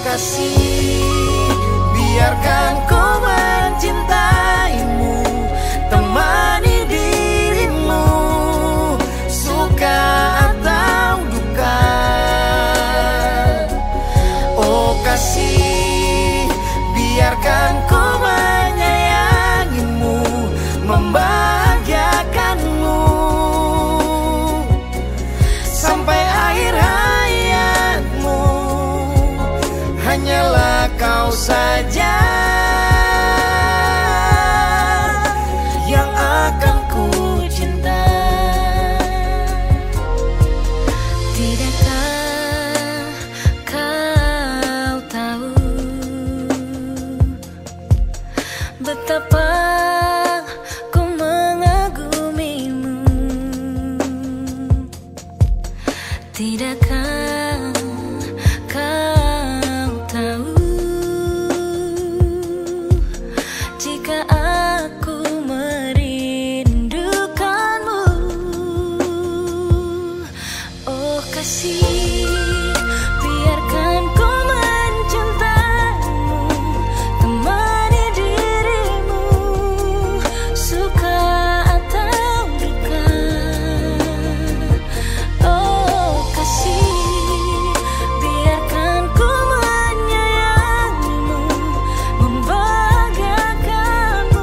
kasih, biarkan ku mencintaimu, temani dirimu, suka atau duka. Oh kasih, biarkan ku menyayangimu, membahagiakanmu sampai akhir hayatmu. Hanyalah kau saja yang akan ku cinta. Tidakkah kau tahu betapa ku mengagumimu? Tidakkah kau tahu jika aku merindukanmu? Oh kasih, biarkan ku mencintaimu, temani dirimu, suka atau duka. Oh kasih, biarkan ku menyayangimu, membahagiakanmu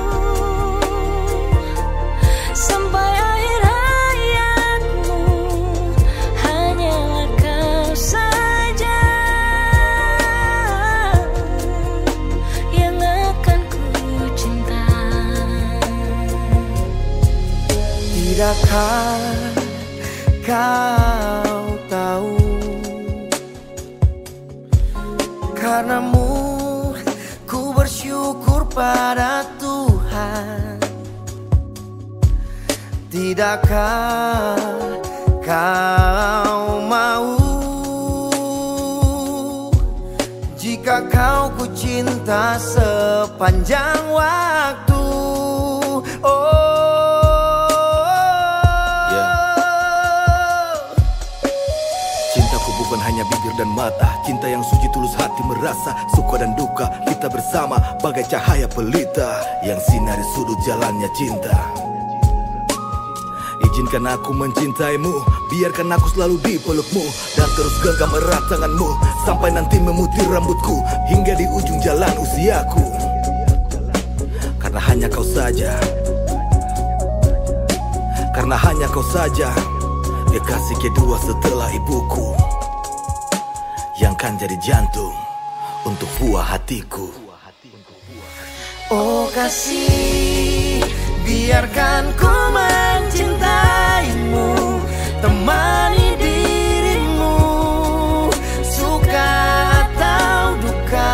sampai akhir hayatmu. Hanyalah kau saja yang akan ku cinta. Tidakkah kau tahu, karenamu ku bersyukur pada Tuhan. Tidakkah kau mau jika kau ku cinta sepanjang waktu? Cintaku bukan hanya bibir dan mata, cinta yang suci tulus hati merasa suka dan duka. Kita bersama bagai cahaya pelita yang sinari sudut jalannya cinta. Izinkan aku mencintaimu, biarkan aku selalu di pelukmu, dan terus genggam erat tanganmu sampai nanti memutih rambutku hingga di ujung jalan usiaku. Karena hanya kau saja, karena hanya kau saja, kekasih kedua setelah ibuku, yang kan jadi jantung untuk buah hatiku. Oh kasih, biarkan ku mencintaimu, temani dirimu, suka atau duka.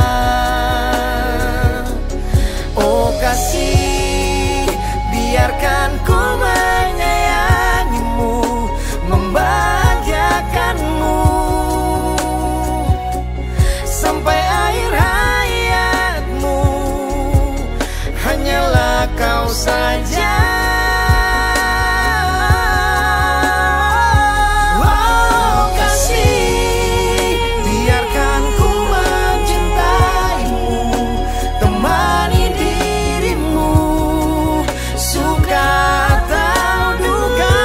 Oh kasih, biarkan ku menyayangimu, membahagiakanmu sampai akhir hayatmu. Hanyalah kau saja. Oh kasih, biarkan ku mencintaimu, temani dirimu, suka atau duka.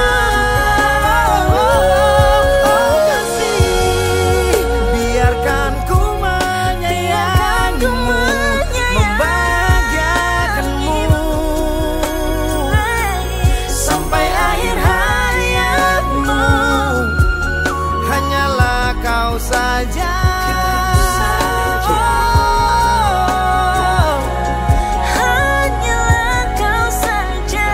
Oh kasih, biarkan ku menyayangimu, membahagiakanmu sampai akhir hayatmu. Hanyalah kau saja. Hanyalah kau saja.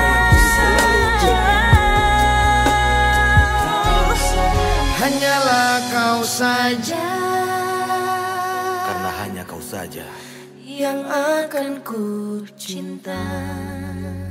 Hanyalah kau saja Karena hanya kau saja yang akan ku cinta.